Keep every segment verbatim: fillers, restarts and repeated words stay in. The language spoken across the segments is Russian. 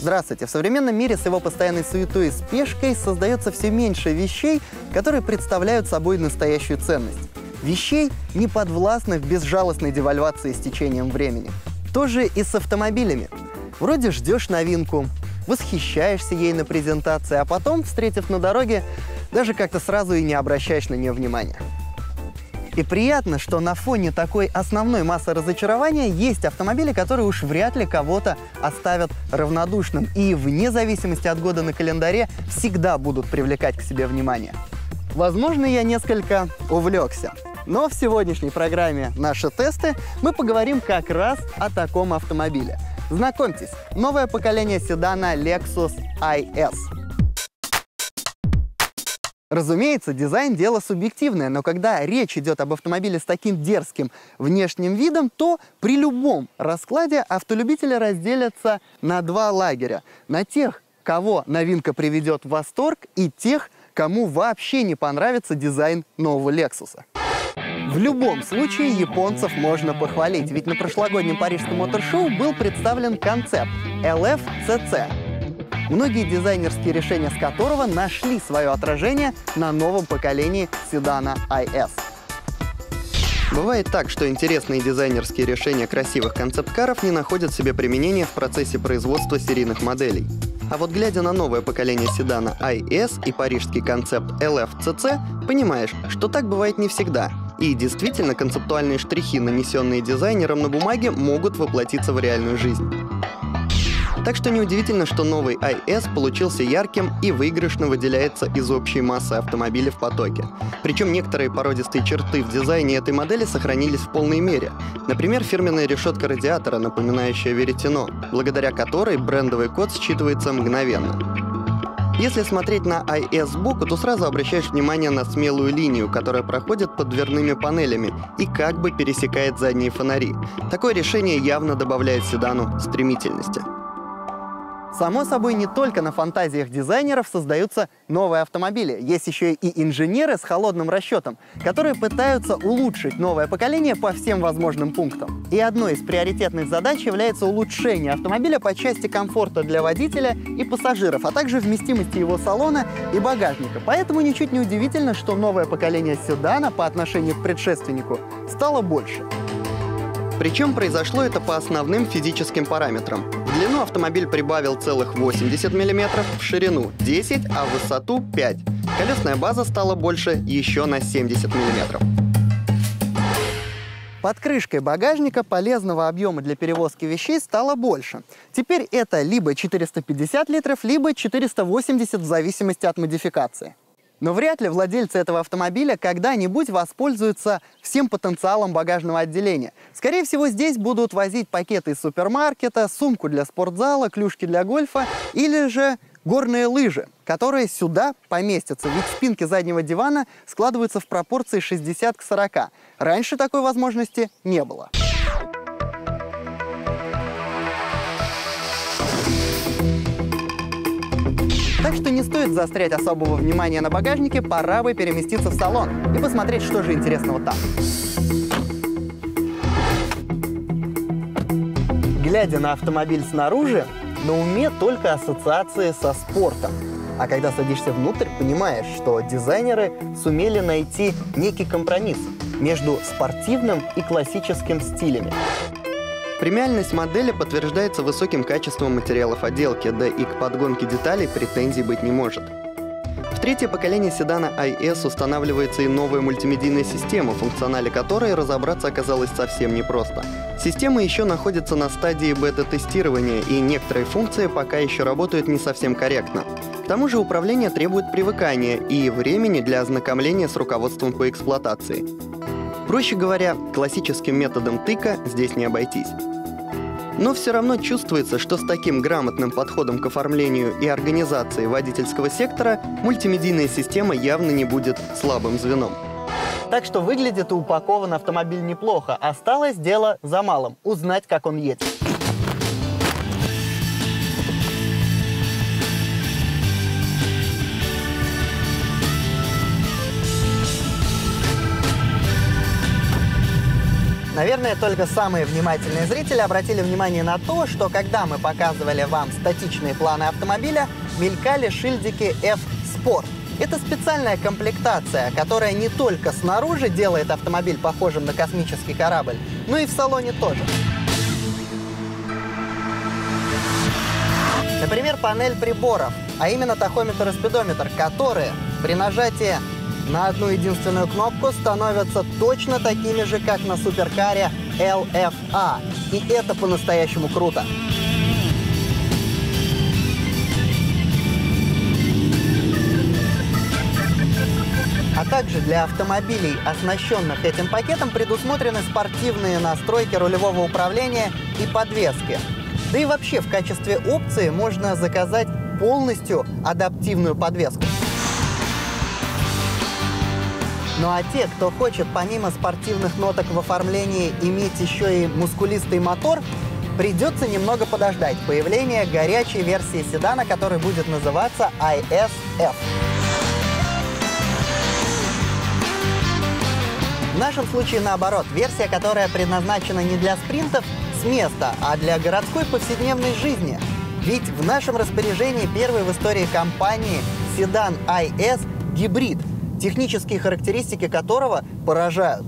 Здравствуйте! В современном мире с его постоянной суетой и спешкой создается все меньше вещей, которые представляют собой настоящую ценность. Вещей, не подвластных безжалостной девальвации с течением времени. То же и с автомобилями. Вроде ждешь новинку, восхищаешься ей на презентации, а потом, встретив на дороге, даже как-то сразу и не обращаешь на нее внимания. И приятно, что на фоне такой основной массы разочарования есть автомобили, которые уж вряд ли кого-то оставят равнодушным и, вне зависимости от года на календаре, всегда будут привлекать к себе внимание. Возможно, я несколько увлекся, но в сегодняшней программе «Наши тесты» мы поговорим как раз о таком автомобиле. Знакомьтесь, новое поколение седана Lexus ай эс. Разумеется, дизайн – дело субъективное, но когда речь идет об автомобиле с таким дерзким внешним видом, то при любом раскладе автолюбители разделятся на два лагеря. На тех, кого новинка приведет в восторг, и тех, кому вообще не понравится дизайн нового Lexus. В любом случае японцев можно похвалить, ведь на прошлогоднем парижском мотор-шоу был представлен концепт эл эф си си. Многие дизайнерские решения с которого нашли свое отражение на новом поколении седана ай эс. Бывает так, что интересные дизайнерские решения красивых концепт-каров не находят себе применения в процессе производства серийных моделей. А вот глядя на новое поколение седана ай эс и парижский концепт эл эф си си, понимаешь, что так бывает не всегда. И действительно, концептуальные штрихи, нанесенные дизайнером на бумаге, могут воплотиться в реальную жизнь. Так что неудивительно, что новый ай эс получился ярким и выигрышно выделяется из общей массы автомобилей в потоке. Причем некоторые породистые черты в дизайне этой модели сохранились в полной мере. Например, фирменная решетка радиатора, напоминающая веретено, благодаря которой брендовый код считывается мгновенно. Если смотреть на ай эс сбоку, то сразу обращаешь внимание на смелую линию, которая проходит под дверными панелями и как бы пересекает задние фонари. Такое решение явно добавляет седану стремительности. Само собой, не только на фантазиях дизайнеров создаются новые автомобили. Есть еще и инженеры с холодным расчетом, которые пытаются улучшить новое поколение по всем возможным пунктам. И одной из приоритетных задач является улучшение автомобиля по части комфорта для водителя и пассажиров, а также вместимости его салона и багажника. Поэтому ничуть не удивительно, что новое поколение седана по отношению к предшественнику стало больше. Причем произошло это по основным физическим параметрам. В длину автомобиль прибавил целых восемьдесят миллиметров, в ширину десять, а в высоту пять. Колесная база стала больше еще на семьдесят миллиметров. Под крышкой багажника полезного объема для перевозки вещей стало больше. Теперь это либо четыреста пятьдесят литров, либо четыреста восемьдесят в зависимости от модификации. Но вряд ли владельцы этого автомобиля когда-нибудь воспользуются всем потенциалом багажного отделения. Скорее всего, здесь будут возить пакеты из супермаркета, сумку для спортзала, клюшки для гольфа или же горные лыжи, которые сюда поместятся, ведь спинки заднего дивана складываются в пропорции шестьдесят к сорока. Раньше такой возможности не было. Так что не стоит заострять особого внимания на багажнике, пора бы переместиться в салон и посмотреть, что же интересного там. Глядя на автомобиль снаружи, на уме только ассоциации со спортом. А когда садишься внутрь, понимаешь, что дизайнеры сумели найти некий компромисс между спортивным и классическим стилями. Премиальность модели подтверждается высоким качеством материалов отделки, да и к подгонке деталей претензий быть не может. В третье поколение седана ай эс устанавливается и новая мультимедийная система, в функционале которой разобраться оказалось совсем непросто. Система еще находится на стадии бета-тестирования, и некоторые функции пока еще работают не совсем корректно. К тому же управление требует привыкания и времени для ознакомления с руководством по эксплуатации. Проще говоря, классическим методом тыка здесь не обойтись. Но все равно чувствуется, что с таким грамотным подходом к оформлению и организации водительского сектора мультимедийная система явно не будет слабым звеном. Так что выглядит и упакован автомобиль неплохо. Осталось дело за малым – узнать, как он едет. Наверное, только самые внимательные зрители обратили внимание на то, что когда мы показывали вам статичные планы автомобиля, мелькали шильдики F-Sport. Это специальная комплектация, которая не только снаружи делает автомобиль похожим на космический корабль, но и в салоне тоже. Например, панель приборов, а именно тахометр и спидометр, которые при нажатии на одну единственную кнопку становятся точно такими же, как на суперкаре эл эф а. И это по-настоящему круто. А также для автомобилей, оснащенных этим пакетом, предусмотрены спортивные настройки рулевого управления и подвески. Да и вообще в качестве опции можно заказать полностью адаптивную подвеску. Ну а те, кто хочет помимо спортивных ноток в оформлении иметь еще и мускулистый мотор, придется немного подождать появления горячей версии седана, который будет называться ай эс эф. В нашем случае наоборот, версия, которая предназначена не для спринтов с места, а для городской повседневной жизни. Ведь в нашем распоряжении первый в истории компании седан ай эс гибрид, технические характеристики которого поражают.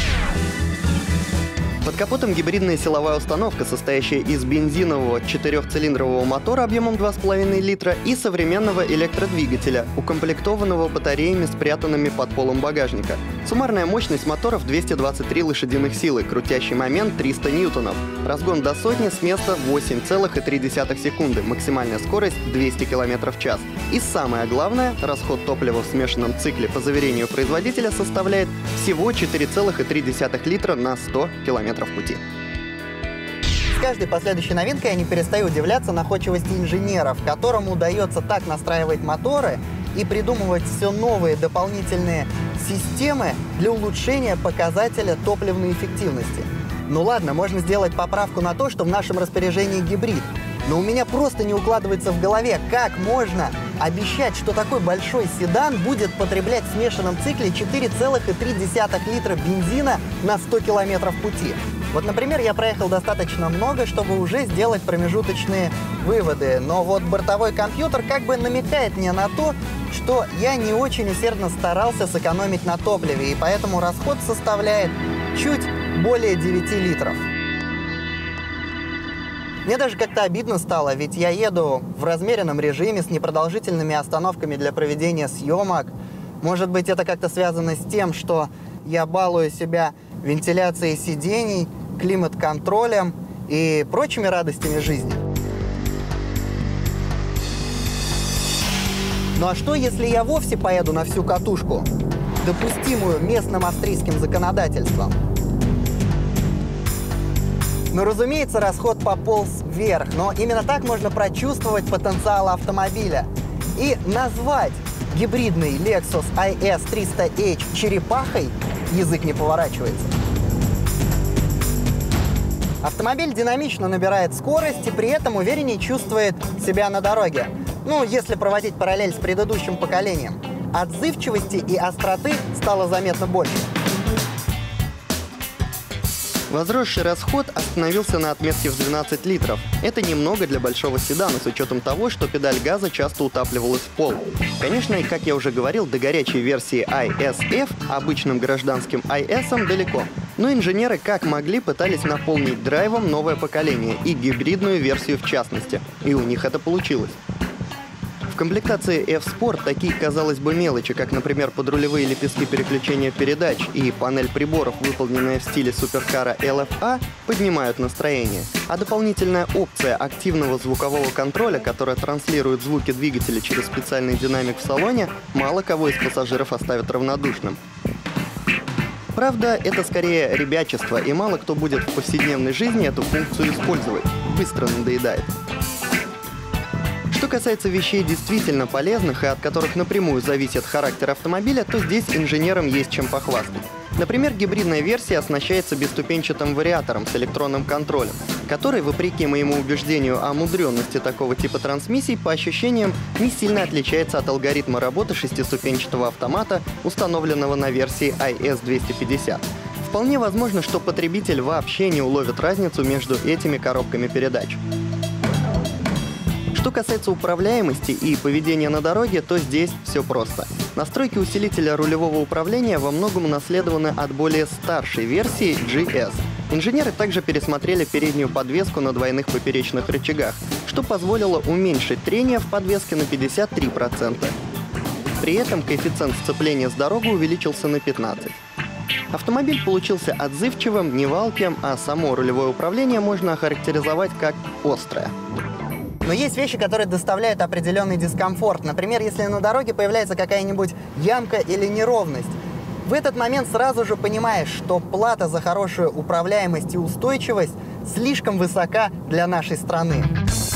Под капотом гибридная силовая установка, состоящая из бензинового четырехцилиндрового мотора объемом два с половиной литра и современного электродвигателя, укомплектованного батареями, спрятанными под полом багажника. Суммарная мощность моторов двести двадцать три лошадиных силы, крутящий момент триста ньютонов. Разгон до сотни с места восемь целых три десятых секунды, максимальная скорость двести километров в час. И самое главное, расход топлива в смешанном цикле, по заверению производителя, составляет всего четыре целых три десятых литра на сто километров пути. С каждой последующей новинкой я не перестаю удивляться находчивости инженеров, которым удается так настраивать моторы и придумывать все новые дополнительные системы для улучшения показателя топливной эффективности. Ну ладно, можно сделать поправку на то, что в нашем распоряжении гибрид. Но у меня просто не укладывается в голове, как можно обещать, что такой большой седан будет потреблять в смешанном цикле четыре целых три десятых литра бензина на сто километров пути. Вот, например, я проехал достаточно много, чтобы уже сделать промежуточные выводы. Но вот бортовой компьютер как бы намекает мне на то, что я не очень усердно старался сэкономить на топливе, и поэтому расход составляет чуть более девяти литров. Мне даже как-то обидно стало, ведь я еду в размеренном режиме с непродолжительными остановками для проведения съемок. Может быть, это как-то связано с тем, что я балую себя вентиляцией сидений, климат-контролем и прочими радостями жизни. Ну а что, если я вовсе поеду на всю катушку, допустимую местным австрийским законодательством? Ну, разумеется, расход пополз вверх, но именно так можно прочувствовать потенциал автомобиля. И назвать гибридный Lexus ай эс триста эйч черепахой язык не поворачивается. Автомобиль динамично набирает скорость и при этом увереннее чувствует себя на дороге. Ну, если проводить параллель с предыдущим поколением. Отзывчивости и остроты стало заметно больше. Возросший расход остановился на отметке в двенадцать литров. Это немного для большого седана, с учетом того, что педаль газа часто утапливалась в пол. Конечно, и как я уже говорил, до горячей версии ай эс эф, обычным гражданским ай эс, далеко. Но инженеры как могли пытались наполнить драйвом новое поколение и гибридную версию в частности. И у них это получилось. В комплектации F-Sport такие, казалось бы, мелочи, как, например, подрулевые лепестки переключения передач и панель приборов, выполненная в стиле суперкара эл эф а, поднимают настроение. А дополнительная опция активного звукового контроля, которая транслирует звуки двигателя через специальный динамик в салоне, мало кого из пассажиров оставит равнодушным. Правда, это скорее ребячество, и мало кто будет в повседневной жизни эту функцию использовать. Быстро надоедает. Что касается вещей действительно полезных и от которых напрямую зависит характер автомобиля, то здесь инженерам есть чем похвастать. Например, гибридная версия оснащается бесступенчатым вариатором с электронным контролем, который, вопреки моему убеждению о мудренности такого типа трансмиссий, по ощущениям не сильно отличается от алгоритма работы шестиступенчатого автомата, установленного на версии ай эс двести пятьдесят. В Вполне возможно, что потребитель вообще не уловит разницу между этими коробками передач. Что касается управляемости и поведения на дороге, то здесь все просто. Настройки усилителя рулевого управления во многом унаследованы от более старшей версии джи эс. Инженеры также пересмотрели переднюю подвеску на двойных поперечных рычагах, что позволило уменьшить трение в подвеске на пятьдесят три процента. При этом коэффициент сцепления с дорогой увеличился на пятнадцать процентов. Автомобиль получился отзывчивым, не валким, а само рулевое управление можно охарактеризовать как острое. Но есть вещи, которые доставляют определенный дискомфорт. Например, если на дороге появляется какая-нибудь ямка или неровность. В этот момент сразу же понимаешь, что плата за хорошую управляемость и устойчивость слишком высока для нашей страны.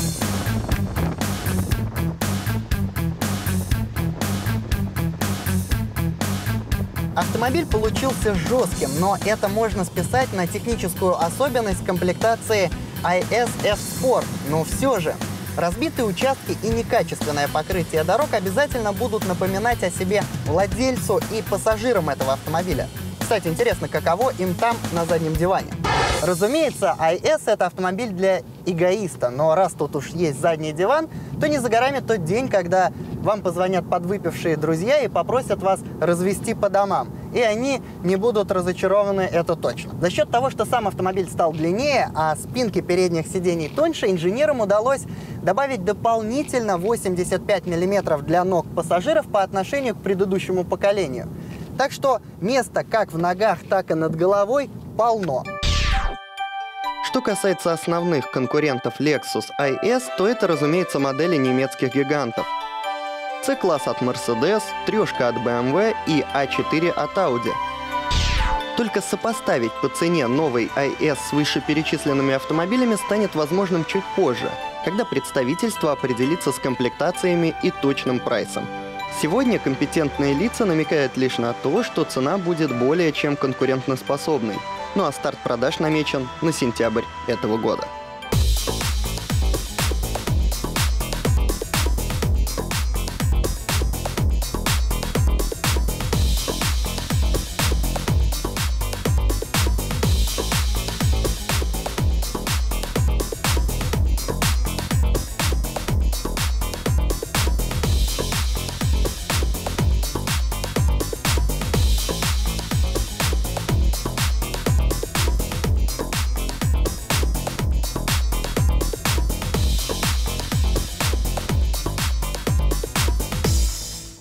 Автомобиль получился жестким, но это можно списать на техническую особенность комплектации ай эс эф Sport. Но все же, разбитые участки и некачественное покрытие дорог обязательно будут напоминать о себе владельцу и пассажирам этого автомобиля. Кстати, интересно, каково им там на заднем диване. Разумеется, ай эс — это автомобиль для эгоиста, но раз тут уж есть задний диван, то не за горами тот день, когда вам позвонят подвыпившие друзья и попросят вас развезти по домам. И они не будут разочарованы, это точно. За счет того, что сам автомобиль стал длиннее, а спинки передних сидений тоньше, инженерам удалось добавить дополнительно восемьдесят пять миллиметров для ног пассажиров по отношению к предыдущему поколению. Так что места как в ногах, так и над головой полно. Что касается основных конкурентов Lexus ай эс, то это, разумеется, модели немецких гигантов. C-класс от Mercedes, трешка от бэ эм вэ и а четыре от Audi. Только сопоставить по цене новый ай эс с вышеперечисленными автомобилями станет возможным чуть позже, когда представительство определится с комплектациями и точным прайсом. Сегодня компетентные лица намекают лишь на то, что цена будет более чем конкурентоспособной. Ну а старт продаж намечен на сентябрь этого года.